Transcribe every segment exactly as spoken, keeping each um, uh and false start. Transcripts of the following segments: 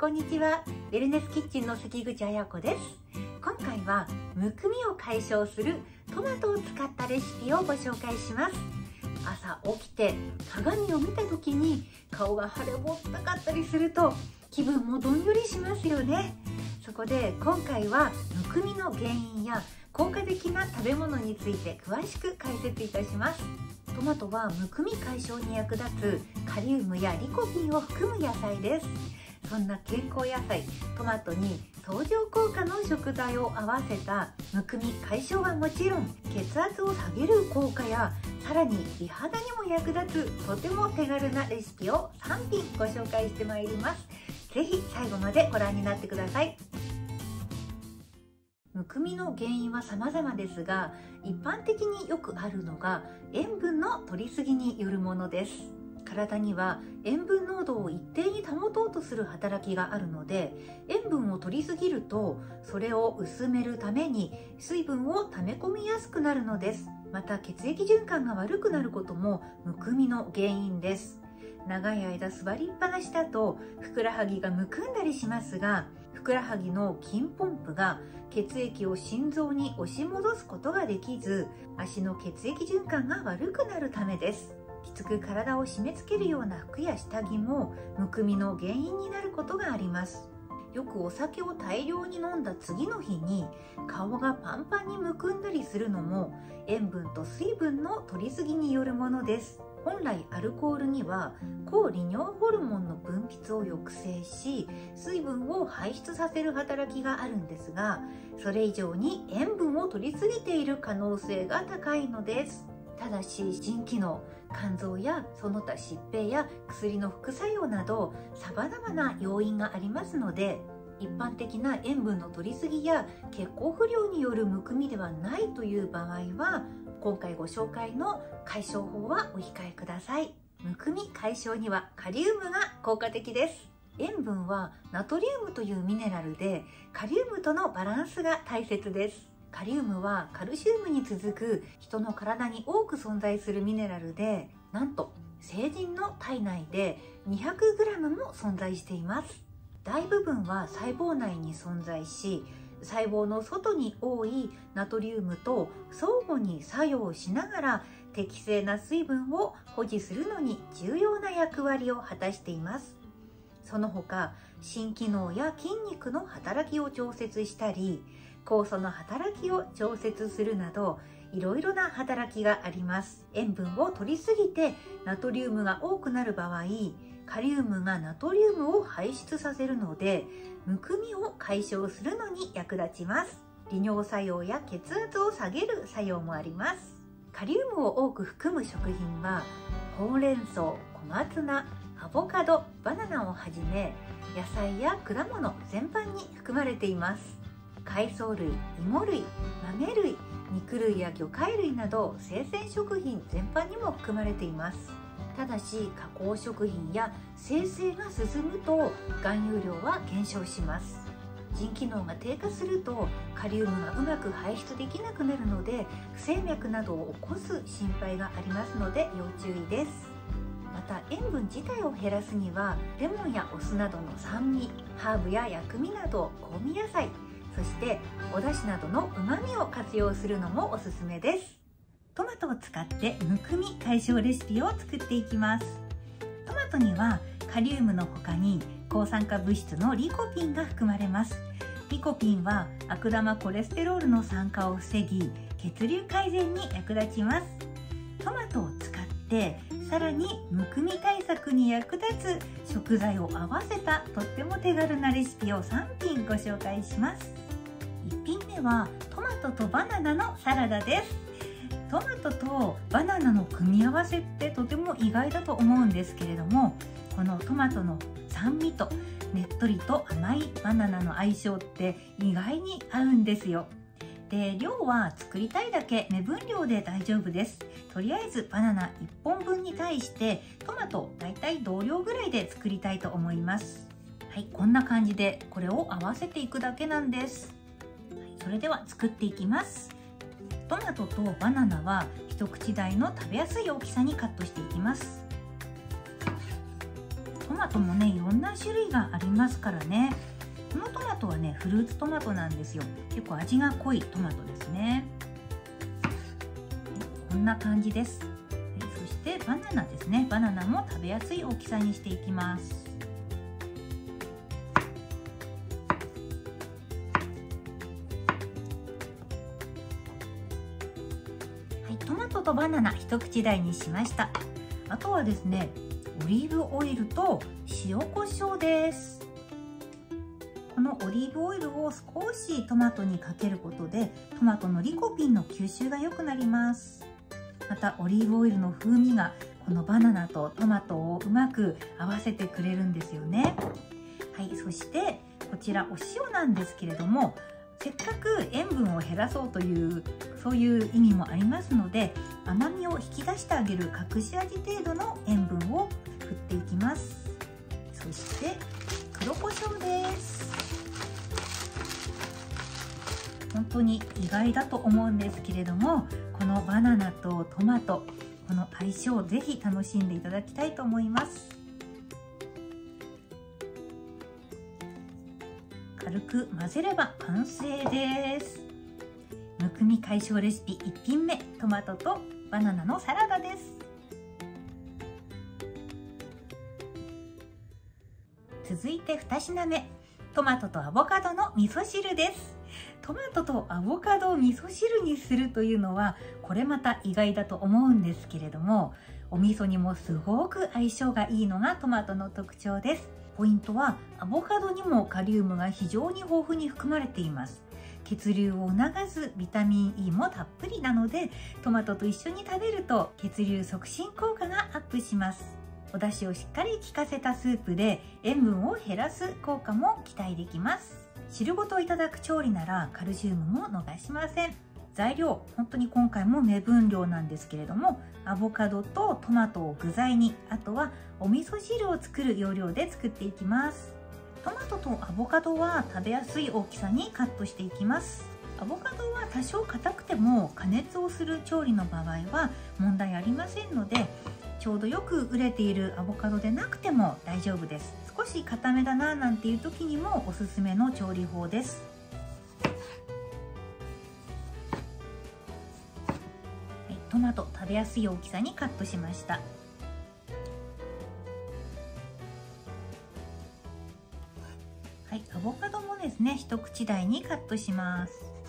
こんにちは。ウェルネスキッチンの関口彩子です。今回はむくみを解消するトマトを使ったレシピをご紹介します。朝起きて鏡を見た時に顔が腫れぼったかったりすると気分もどんよりしますよね。そこで今回はむくみの原因や効果的な食べ物について詳しく解説いたします。トマトはむくみ解消に役立つカリウムやリコピンを含む野菜です。そんな健康野菜トマトに相乗効果の食材を合わせたむくみ解消はもちろん、血圧を下げる効果やさらに美肌にも役立つとても手軽なレシピをさんぴんご紹介してまいります。ぜひ最後までご覧になってください。むくみの原因は様々ですが、一般的によくあるのが塩分の摂りすぎによるものです。体には塩分濃度を一定に保とうとする働きがあるので、塩分を摂りすぎるとそれを薄めるために水分を溜め込みやすくなるのです。また血液循環が悪くなることもむくみの原因です。長い間座りっぱなしだとふくらはぎがむくんだりしますが、ふくらはぎの筋ポンプが血液を心臓に押し戻すことができず、足の血液循環が悪くなるためです。きつく体を締め付けるような服や下着もむくみの原因になることがあります。よくお酒を大量に飲んだ次の日に顔がパンパンにむくんだりするのも塩分と水分の摂りすぎによるものです。本来アルコールには抗利尿ホルモンの分泌を抑制し、水分を排出させる働きがあるんですが、それ以上に塩分を摂りすぎている可能性が高いのです。ただし腎機能、肝臓やその他疾病や薬の副作用など様々な要因がありますので、一般的な塩分の摂りすぎや血行不良によるむくみではないという場合は、今回ご紹介の解消法はお控えください。むくみ解消にはカリウムが効果的です。塩分はナトリウムというミネラルで、カリウムとのバランスが大切です。カリウムはカルシウムに続く人の体に多く存在するミネラルで、なんと成人の体内で にひゃくグラム も存在しています。大部分は細胞内に存在し、細胞の外に多いナトリウムと相互に作用しながら適正な水分を保持するのに重要な役割を果たしています。その他、心機能や筋肉の働きを調節したり、酵素の働きを調節するなど、いろいろな働きがあります。塩分を摂りすぎてナトリウムが多くなる場合、カリウムがナトリウムを排出させるので、むくみを解消するのに役立ちます。利尿作用や血圧を下げる作用もあります。カリウムを多く含む食品は、ほうれん草、小松菜、アボカド、バナナをはじめ、野菜や果物全般に含まれています。海藻類、芋類、豆類、肉類や魚介類など生鮮食品全般にも含まれています。ただし加工食品や精製が進むと含有量は減少します。腎機能が低下するとカリウムがうまく排出できなくなるので、不整脈などを起こす心配がありますので要注意です。また塩分自体を減らすには、レモンやお酢などの酸味、ハーブや薬味など香味野菜、そしてお出汁などの旨味を活用するのもおすすめです。トマトを使ってむくみ解消レシピを作っていきます。トマトにはカリウムの他に抗酸化物質のリコピンが含まれます。リコピンは悪玉コレステロールの酸化を防ぎ、血流改善に役立ちます。トマトを使ってさらにむくみ対策に役立つ食材を合わせたとっても手軽なレシピをさんぴんご紹介します。いっぴんめはトマトとバナナのサラダです。トマトとバナナの組み合わせってとても意外だと思うんですけれども、このトマトの酸味とねっとりと甘いバナナの相性って意外に合うんですよ。で、量は作りたいだけ目分量で大丈夫です。とりあえずバナナいっぽんぶんに対してトマトだいたい同量ぐらいで作りたいと思います。はい、こんな感じでこれを合わせていくだけなんです。はい、それでは作っていきます。トマトとバナナは一口大の食べやすい大きさにカットしていきます。トママトもねいろんな種類がありますからね。このトマトはねフルーツトマトなんですよ。結構味が濃いトマトですね。こんな感じです。そしてバナナですね。バナナも食べやすい大きさにしていきます。はい、トマトとバナナ一口大にしました。あとはですね、オリーブオイルと塩コショウです。このオリーブオイルを少しトマトにかけることでトマトのリコピンの吸収が良くなります。またオリーブオイルの風味がこのバナナとトマトをうまく合わせてくれるんですよね。はい、そしてこちらお塩なんですけれども、せっかく塩分を減らそうというそういう意味もありますので、甘みを引き出してあげる隠し味程度の塩分を振っていきます。そして黒胡椒です。本当に意外だと思うんですけれども、このバナナとトマト、この相性をぜひ楽しんでいただきたいと思います。軽く混ぜれば完成です。むくみ解消レシピいっぴんめ、トマトとバナナのサラダです。続いてふた品目、トマトとアボカドの味噌汁です。トマトとアボカドを味噌汁にするというのはこれまた意外だと思うんですけれども、お味噌にもすごく相性がいいのがトマトの特徴です。ポイントはアボカドにもカリウムが非常に豊富に含まれています。血流を促すビタミン イー もたっぷりなので、トマトと一緒に食べると血流促進効果がアップします。お出汁をしっかり効かせたスープで塩分を減らす効果も期待できます。汁ごといただく調理ならカルシウムも逃しません。材料、本当に今回も目分量なんですけれども、アボカドとトマトを具材に、あとはお味噌汁を作る要領で作っていきます。トマトとアボカドは食べやすい大きさにカットしていきます。アボカドは多少硬くても加熱をする調理の場合は問題ありませんので、ちょうどよく売れているアボカドでなくても大丈夫です。少し硬めだななんていう時にもおすすめの調理法です。はい、トマト食べやすい大きさにカットしました。はい、アボカドもですね一口大にカットします。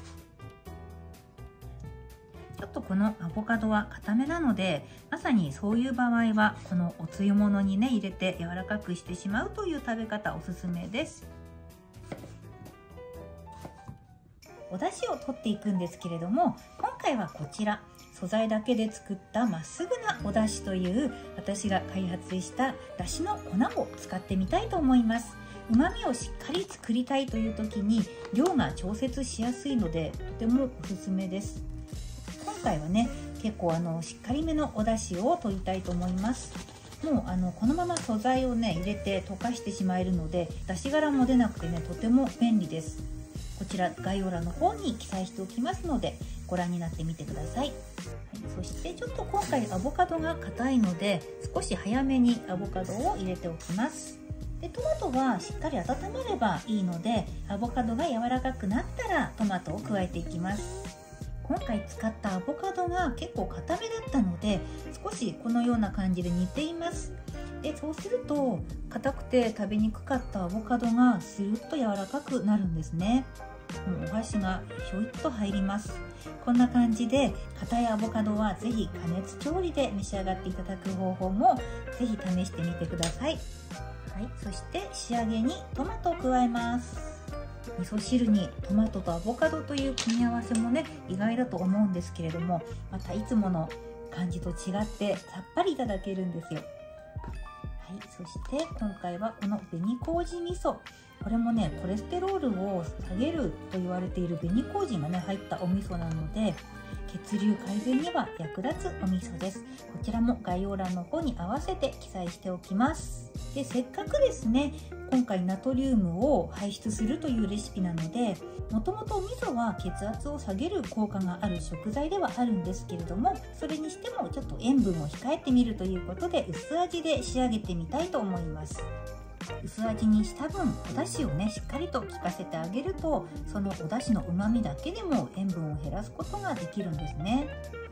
ちょっとこのアボカドは固めなので、まさにそういう場合はこのおつゆものにね入れて柔らかくしてしまうという食べ方おすすめです。お出汁を取っていくんですけれども、今回はこちら素材だけで作ったまっすぐなお出汁という私が開発した出汁の粉を使ってみたいと思います。うまみをしっかり作りたいという時に量が調節しやすいのでとてもおすすめです。今回はね結構あのしっかりめのお出汁を取りたいと思います。もうあのこのまま素材をね入れて溶かしてしまえるので、出し殻も出なくてねとても便利です。こちら概要欄の方に記載しておきますのでご覧になってみてください。はい、そしてちょっと今回アボカドが硬いので少し早めにアボカドを入れておきます。でトマトはしっかり温まればいいので、アボカドが柔らかくなったらトマトを加えていきます。今回使ったアボカドが結構固めだったので、少しこのような感じで煮ています。でそうすると硬くて食べにくかったアボカドがスルッと柔らかくなるんですね。もうお箸がひょいっと入ります。こんな感じで硬いアボカドはぜひ加熱調理で召し上がっていただく方法もぜひ試してみてください。はい、そして仕上げにトマトを加えます。味噌汁にトマトとアボカドという組み合わせもね意外だと思うんですけれども、またいつもの感じと違ってさっぱりいただけるんですよ。はい、そして今回はこの紅麹味噌、これもねコレステロールを下げると言われている紅麹がね入ったお味噌なので、血流改善には役立つお味噌です。こちらも概要欄の方に合わせて記載しておきます。でせっかくですね今回ナトリウムを排出するというレシピなので、もともとお味噌は血圧を下げる効果がある食材ではあるんですけれども、それにしてもちょっと塩分を控えてみるということで薄味で仕上げてみたいと思います。薄味にした分、お出汁をねしっかりと効かせてあげると、そのお出汁のうまみだけでも塩分を減らすことができるんですね。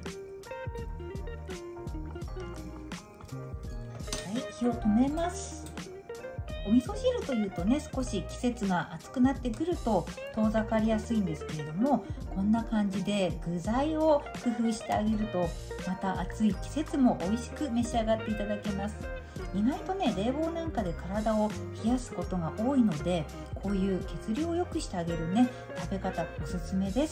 はい、火を止めます。お味噌汁というとね、少し季節が暑くなってくると遠ざかりやすいんですけれども、こんな感じで具材を工夫してあげると、また暑い季節も美味しく召し上がっていただけます。意外とね、冷房なんかで体を冷やすことが多いので、こういう血流を良くしてあげるね食べ方おすすめです。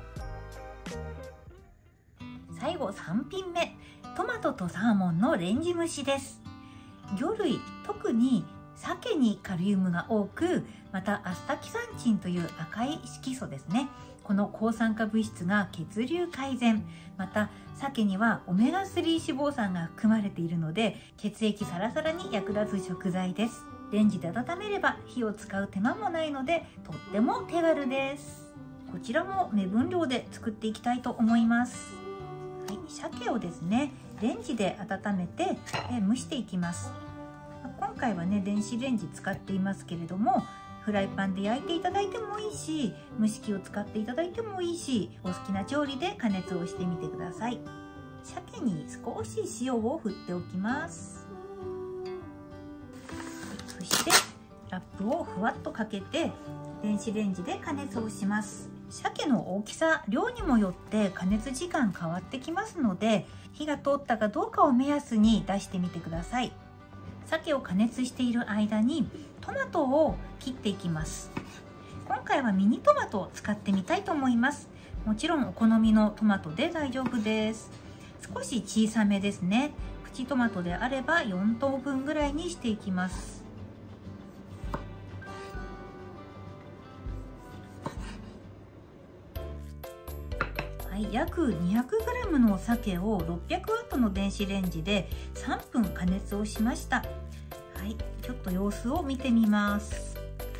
最後さん品目、トマトとサーモンのレンジ蒸しです。魚類、特に鮭にカリウムが多く、またアスタキサンチンという赤い色素ですね、この抗酸化物質が血流改善、また鮭にはオメガスリー脂肪酸が含まれているので、血液サラサラに役立つ食材です。レンジで温めれば火を使う手間もないので、とっても手軽です。こちらも目分量で作っていきたいと思います。はい、鮭をですねレンジで温めて蒸していきます。今回はね電子レンジ使っていますけれども、フライパンで焼いていただいてもいいし、蒸し器を使っていただいてもいいし、お好きな調理で加熱をしてみてください。鮭に少し塩を振っておきます。そしてラップをふわっとかけて電子レンジで加熱をします。鮭の大きさ、量にもよって加熱時間変わってきますので、火が通ったかどうかを目安に出してみてください。鮭を加熱している間にトマトを切っていきます。今回はミニトマトを使ってみたいと思います。もちろんお好みのトマトで大丈夫です。少し小さめですね。プチトマトであればよん等分ぐらいにしていきます。はい、約 にひゃくグラム の鮭をろっぴゃくワットの電子レンジでさんぷん加熱をしました。はい、ちょっと様子を見てみます。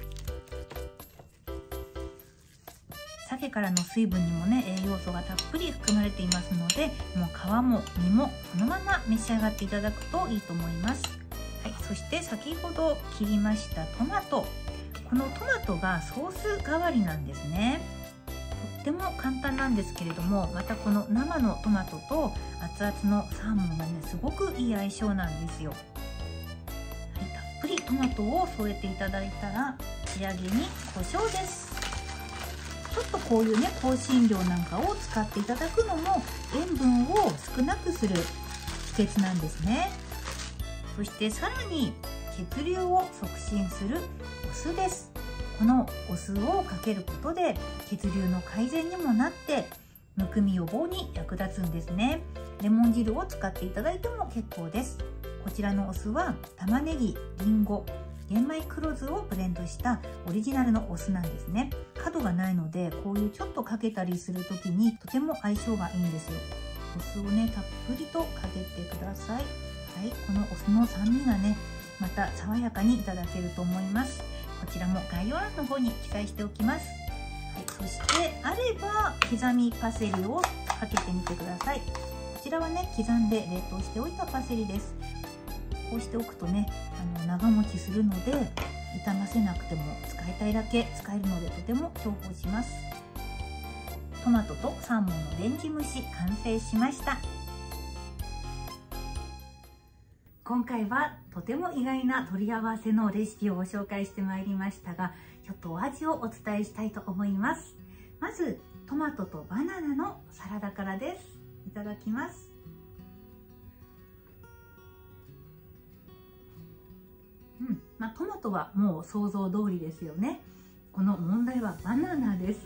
鮭からの水分にもね栄養素がたっぷり含まれていますので、もう皮も身もそのまま召し上がっていただくといいと思います。はい、そして先ほど切りましたトマト、このトマトがソース代わりなんですね。とっても簡単なんですけれども、またこの生のトマトと熱々のサーモンがねすごくいい相性なんですよ。はい、たっぷりトマトを添えていただいたら仕上げに胡椒です。ちょっとこういうね香辛料なんかを使っていただくのも塩分を少なくする秘訣なんですね。そしてさらに血流を促進するお酢です。このお酢をかけることで血流の改善にもなって、むくみ予防に役立つんですね。レモン汁を使っていただいても結構です。こちらのお酢は玉ねぎ、りんご、玄米黒酢をブレンドしたオリジナルのお酢なんですね。角がないので、こういうちょっとかけたりする時にとても相性がいいんですよ。お酢をねたっぷりとかけてください。はい、このお酢の酸味がねまた爽やかにいただけると思います。こちらも概要欄の方に記載しておきます。はい、そしてあれば刻みパセリをかけてみてください。こちらはね刻んで冷凍しておいたパセリです。こうしておくとねあの長持ちするので、傷ませなくても使いたいだけ使えるのでとても重宝します。トマトとサーモンのレンジ蒸し完成しました。今回はとても意外な取り合わせのレシピをご紹介してまいりましたが、ちょっとお味をお伝えしたいと思います。まずトマトとバナナのサラダからです。いただきます。うんまあ、トマトはもう想像通りですよね。この問題はバナナです。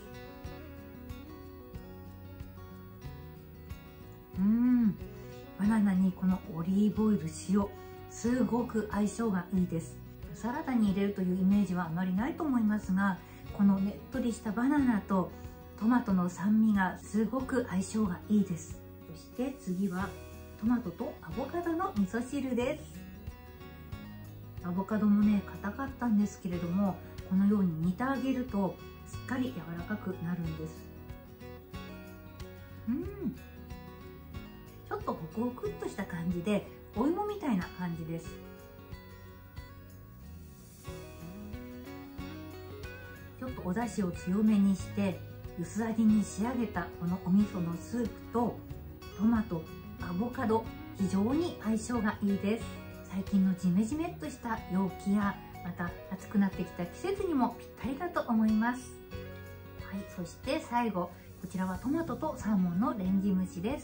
うーんバナナにこのオリーブオイル、塩、すごく相性がいいです。サラダに入れるというイメージはあまりないと思いますが、このねっとりしたバナナとトマトの酸味がすごく相性がいいです。そして次はトマトとアボカドの味噌汁です。 アボカドもね硬かったんですけれども、このように煮てあげるとしっかり柔らかくなるんです。うん、ちょっとホクホクっとした感じでお芋みたいな感じです。ちょっとお出汁を強めにして薄味に仕上げたこのお味噌のスープとトマト、アボカド、非常に相性がいいです。最近のジメジメっとした陽気やまた暑くなってきた季節にもぴったりだと思います。はい、そして最後、こちらはトマトとサーモンのレンジ蒸しです。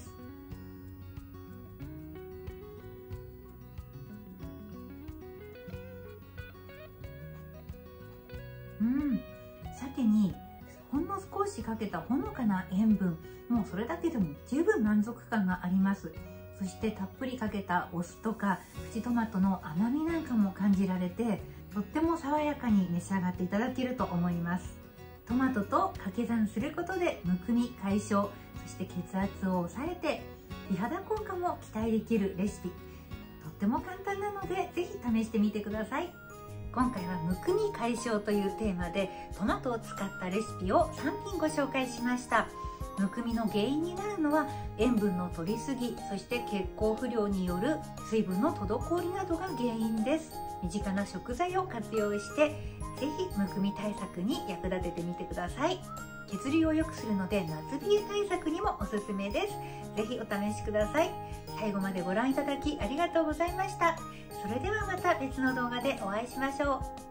うん、鮭にほんの少しかけたほのかな塩分、もうそれだけでも十分満足感があります。そしてたっぷりかけたお酢とかプチトマトの甘みなんかも感じられて、とっても爽やかに召し上がっていただけると思います。トマトと掛け算することでむくみ解消、そして血圧を抑えて美肌効果も期待できるレシピ、とっても簡単なのでぜひ試してみてください。今回はむくみ解消というテーマでトマトを使ったレシピをさん品ご紹介しました。むくみの原因になるのは塩分の摂りすぎ、そして血行不良による水分の滞りなどが原因です。身近な食材を活用してぜひむくみ対策に役立ててみてください。血流を良くするので夏冷え対策にもおすすめです。ぜひお試しください。最後までご覧いただきありがとうございました。それではまた別の動画でお会いしましょう。